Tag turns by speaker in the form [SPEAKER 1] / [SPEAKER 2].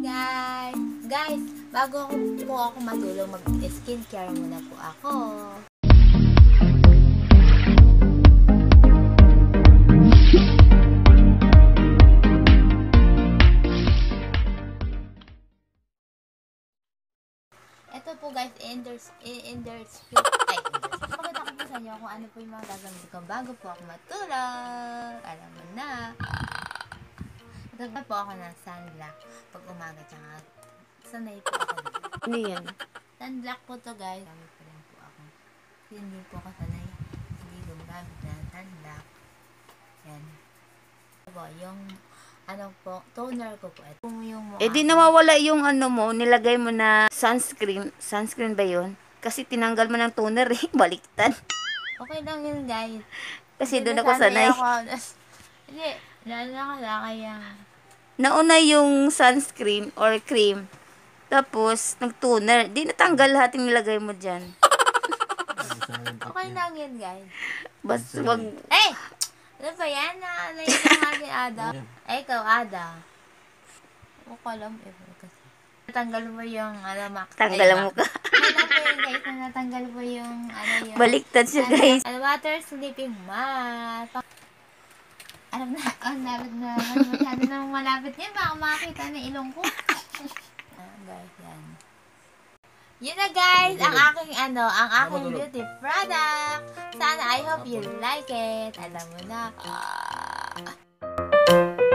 [SPEAKER 1] guys! Guys, bago ako matulog, mag-skincare muna po ako. Ito po guys, pakita ko po sa inyo kung ano po yung mga gagamit ko bago po ako matulog. Alam mo na. Nagpa po ako ng sunblock pag umaga, tsaka sanay po ako dito.
[SPEAKER 2] Ano yan?
[SPEAKER 1] Sunblock po to guys. Gamit po rin po ako. Kasi hindi po ako sanay. Hindi gumagamit ng sunblock. Yan. Po, yung ano po, toner ko po. Ito yung mukha.
[SPEAKER 2] Di nawawala yung ano mo, nilagay mo na sunscreen. Sunscreen ba yun? Kasi tinanggal mo ng toner eh. Baliktad.
[SPEAKER 1] Okay lang yun guys.
[SPEAKER 2] Kasi doon ako sanay.
[SPEAKER 1] Hindi, nalala kaya.
[SPEAKER 2] Nauna yung sunscreen or cream. Tapos, nag-toner. Di natanggal lahat yung nilagay mo dyan.
[SPEAKER 1] Okay lang yun, guys.
[SPEAKER 2] Basta wag...
[SPEAKER 1] Eh! Ano ba yan? Ano yung ating Ada? Eh, ikaw, Ada. Ako ko alam. Kasi natanggal mo yung,
[SPEAKER 2] Tanggal mo ka.
[SPEAKER 1] Ano po yun, guys? Natanggal mo yung, yung...
[SPEAKER 2] Baliktad siya, guys.
[SPEAKER 1] Water sleeping mat. Alam na, masyado na malapit yan. Baka makakita na ilong ko. Guys, yan. Yun na guys, ang aking beauty product. Sana I hope you like it. Alam mo na.